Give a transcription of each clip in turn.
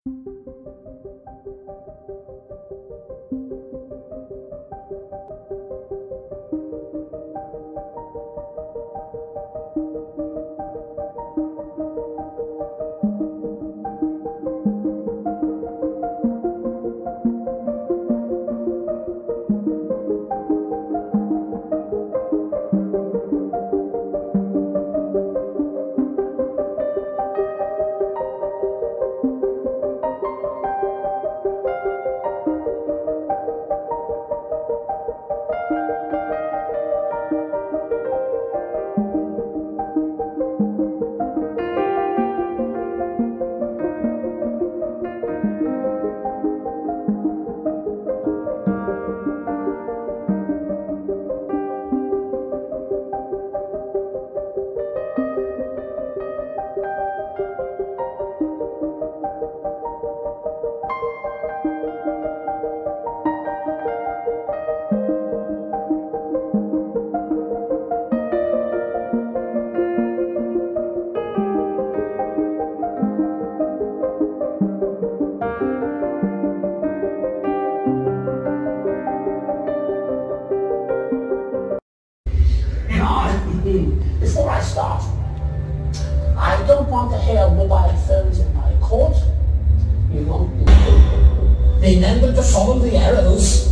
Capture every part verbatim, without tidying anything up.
Before I start, I don't want to hear mobile phones in my court. You won't be enabled to follow the arrows.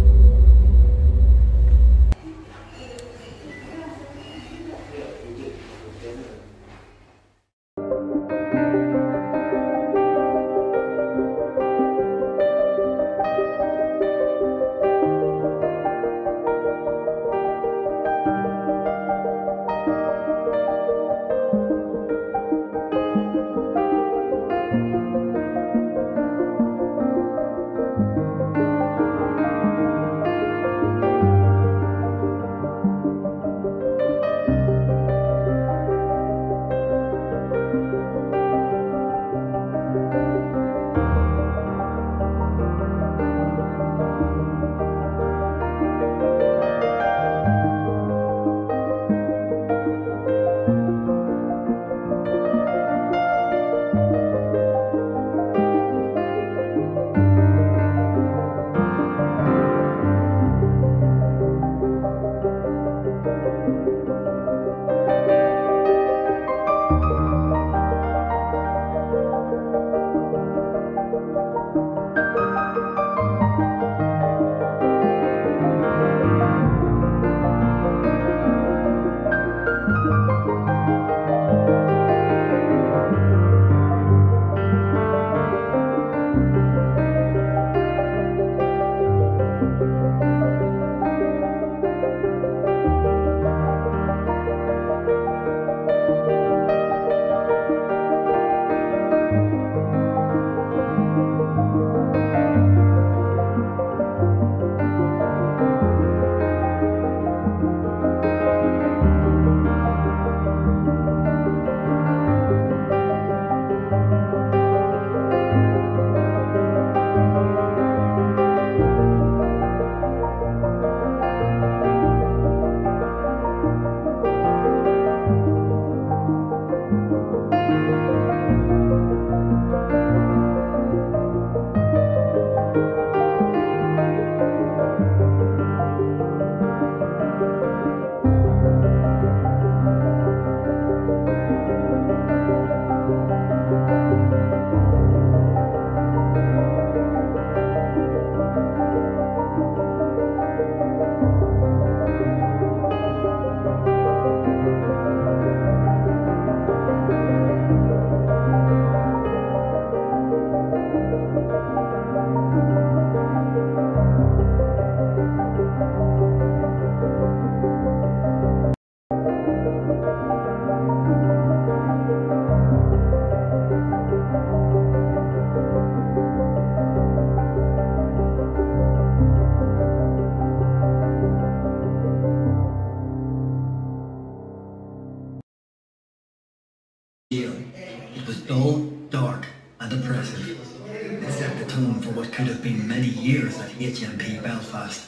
It was dull, dark and oppressive. It set the tone for what could have been many years at H M P Belfast.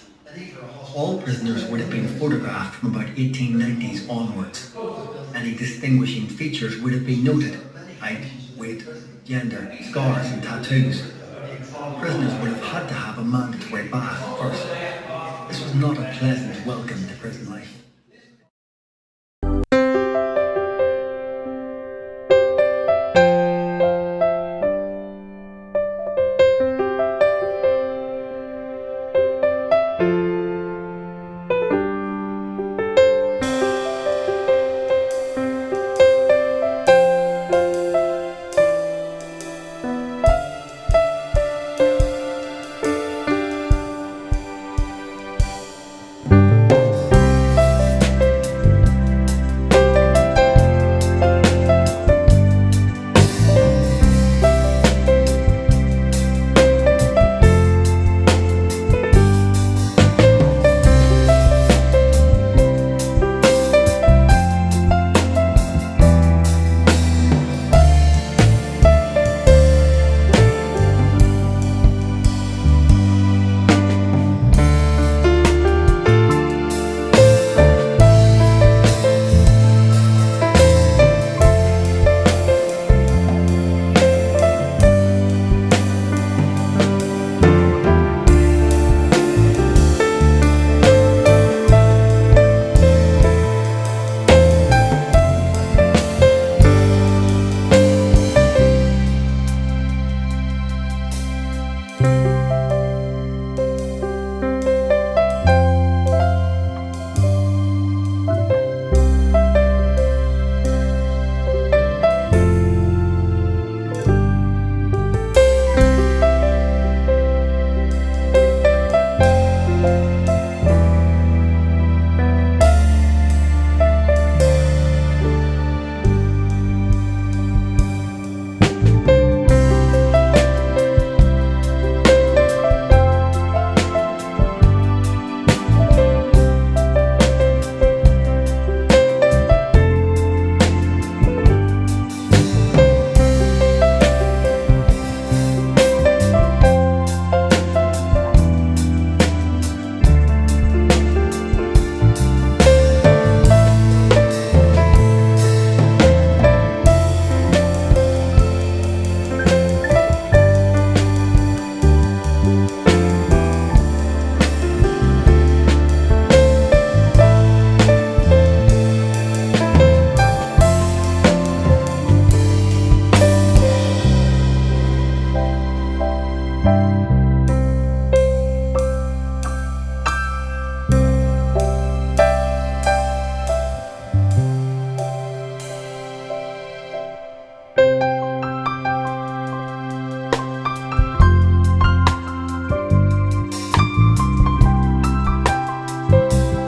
All prisoners would have been photographed from about eighteen nineties onwards. Any distinguishing features would have been noted: height, weight, gender, scars and tattoos. Prisoners would have had to have a mandatory bath first. This was not a pleasant welcome to prison life.